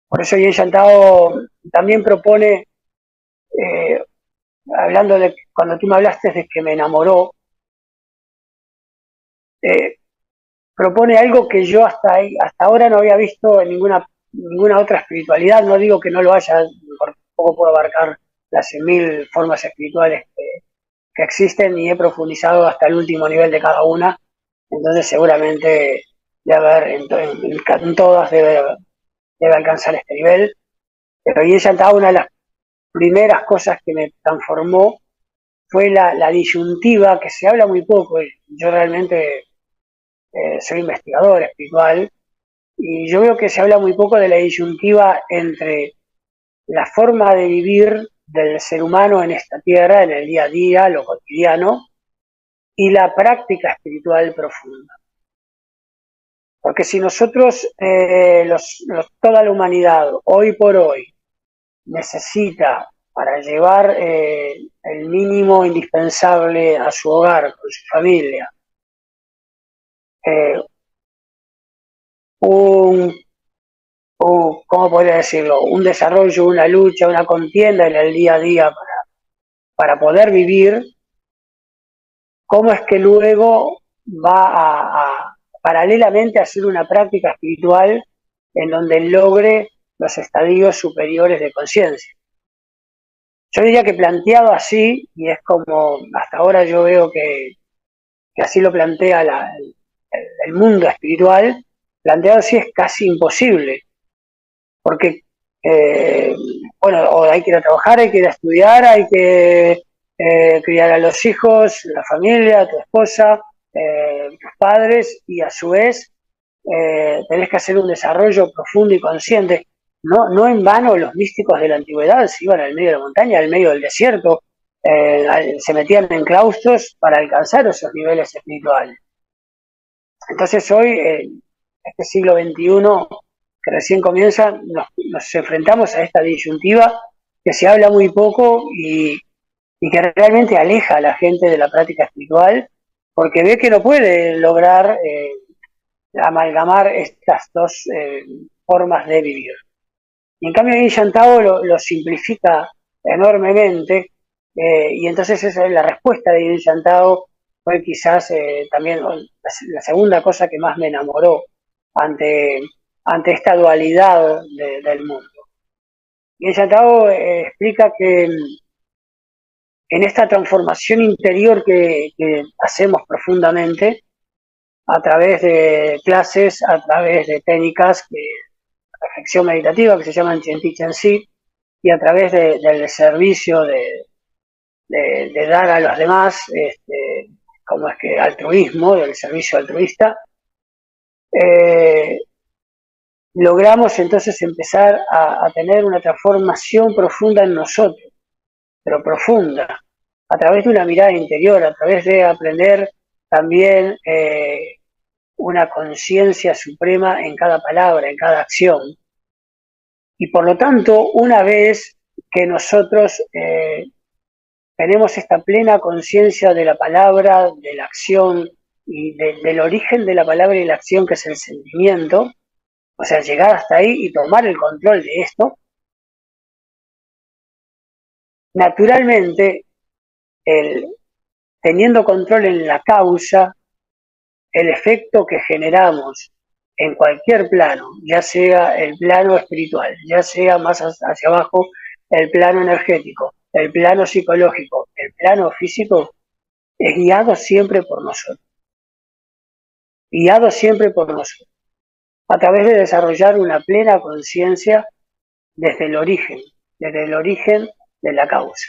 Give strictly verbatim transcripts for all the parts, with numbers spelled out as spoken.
Por eso Yen Shantao también propone, eh, hablando de cuando tú me hablaste de que me enamoró, eh, propone algo que yo hasta, ahí, hasta ahora no había visto en ninguna, ninguna otra espiritualidad. No digo que no lo haya, porque poco puedo abarcar las cien mil formas espirituales que, que existen y he profundizado hasta el último nivel de cada una. Entonces seguramente debe haber, en, en, en todas debe, debe alcanzar este nivel. Pero Yen Shantao, una de las primeras cosas que me transformó fue la, la disyuntiva, que se habla muy poco. Yo realmente eh, soy investigador espiritual y yo veo que se habla muy poco de la disyuntiva entre la forma de vivir del ser humano en esta tierra, en el día a día, lo cotidiano, y la práctica espiritual profunda. Porque si nosotros, eh, los, los, toda la humanidad, hoy por hoy, necesita para llevar eh, el mínimo indispensable a su hogar, con su familia, eh, un, un, ¿cómo podría decirlo? Un desarrollo, una lucha, una contienda en el día a día para, para poder vivir, ¿cómo es que luego va a, a paralelamente a hacer una práctica espiritual en donde logre los estadios superiores de conciencia? Yo diría que planteado así, y es como hasta ahora yo veo que, que así lo plantea la, el, el mundo espiritual, planteado así es casi imposible, porque, eh, bueno, hay que ir a trabajar, hay que ir a estudiar, hay que eh, criar a los hijos, la familia, tu esposa, eh, tus padres, y a su vez eh, tenés que hacer un desarrollo profundo y consciente. No, no en vano los místicos de la antigüedad se iban al medio de la montaña, al medio del desierto, eh, se metían en claustros para alcanzar esos niveles espirituales. Entonces hoy, eh, este siglo veintiuno que recién comienza, nos, nos enfrentamos a esta disyuntiva que se habla muy poco y, y que realmente aleja a la gente de la práctica espiritual, porque ve que no puede lograr eh, amalgamar estas dos eh, formas de vivir. Y en cambio Yen Shantao lo, lo simplifica enormemente, eh, y entonces esa es la respuesta de Yen Shantao. Fue quizás eh, también la, la segunda cosa que más me enamoró ante, ante esta dualidad de, del mundo. Yen Shantao eh, explica que en esta transformación interior que, que hacemos profundamente, a través de clases, a través de técnicas de reflexión meditativa que se llaman Chen Ti Chen Si, y a través de, del servicio de, de, de, dar a los demás, este, como es que altruismo, del servicio altruista, eh, logramos entonces empezar a, a tener una transformación profunda en nosotros, pero profunda, a través de una mirada interior, a través de aprender también eh, una conciencia suprema en cada palabra, en cada acción. Y por lo tanto, una vez que nosotros eh, tenemos esta plena conciencia de la palabra, de la acción y de, del origen de la palabra y la acción, que es el sentimiento, o sea, llegar hasta ahí y tomar el control de esto, naturalmente, el, teniendo control en la causa, el efecto que generamos en cualquier plano, ya sea el plano espiritual, ya sea más hacia abajo el plano energético, el plano psicológico, el plano físico, es guiado siempre por nosotros. Guiado siempre por nosotros. A través de desarrollar una plena conciencia desde el origen, desde el origen de la causa.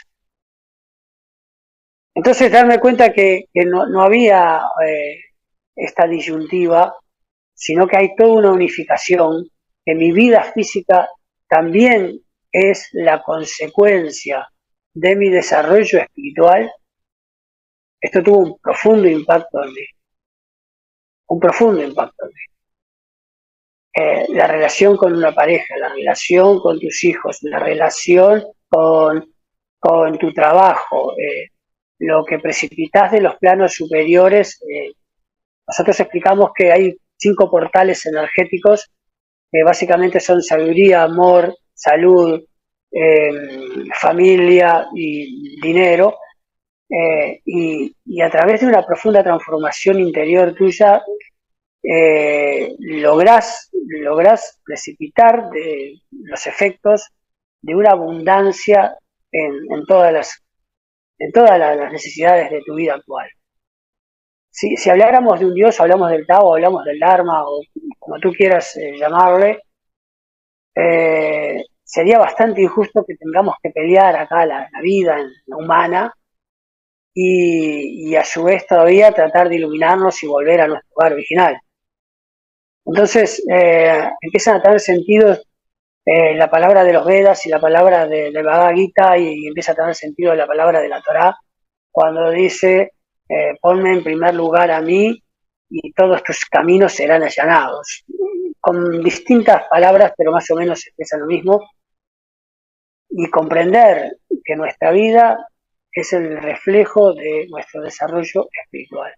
Entonces darme cuenta que, que no, no había eh, esta disyuntiva, sino que hay toda una unificación, que mi vida física también es la consecuencia de mi desarrollo espiritual. Esto tuvo un profundo impacto en mí, un profundo impacto en mí. Eh, la relación con una pareja, la relación con tus hijos, la relación con, con tu trabajo, eh, lo que precipitas de los planos superiores. Eh, nosotros explicamos que hay cinco portales energéticos que básicamente son sabiduría, amor, salud, eh, familia y dinero, eh, y, y, a través de una profunda transformación interior tuya, eh, lográs, lográs precipitar de los efectos de una abundancia en, en todas las en todas las necesidades de tu vida actual. Si, si habláramos de un Dios, hablamos del Tao, hablamos del Dharma, o como tú quieras eh, llamarle, eh, sería bastante injusto que tengamos que pelear acá la, la vida humana y, y a su vez todavía tratar de iluminarnos y volver a nuestro lugar original. Entonces eh, empiezan a tener sentido eh, la palabra de los Vedas y la palabra de, de Bhagavad Gita, y, y empieza a tener sentido la palabra de la Torá cuando dice eh, ponme en primer lugar a mí y todos tus caminos serán allanados, con distintas palabras pero más o menos expresa lo mismo, y comprender que nuestra vida es el reflejo de nuestro desarrollo espiritual.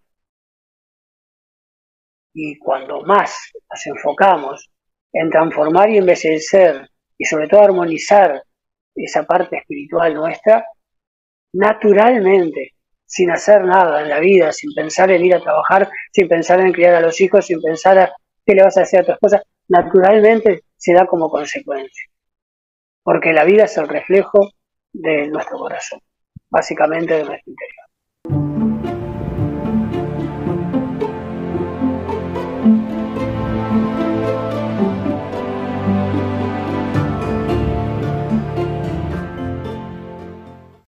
Y cuando más nos enfocamos en transformar y embellecer y sobre todo armonizar esa parte espiritual nuestra, naturalmente, sin hacer nada en la vida, sin pensar en ir a trabajar, sin pensar en criar a los hijos, sin pensar a qué le vas a hacer a tu esposa, naturalmente se da como consecuencia. Porque la vida es el reflejo de nuestro corazón, básicamente de nuestro interior.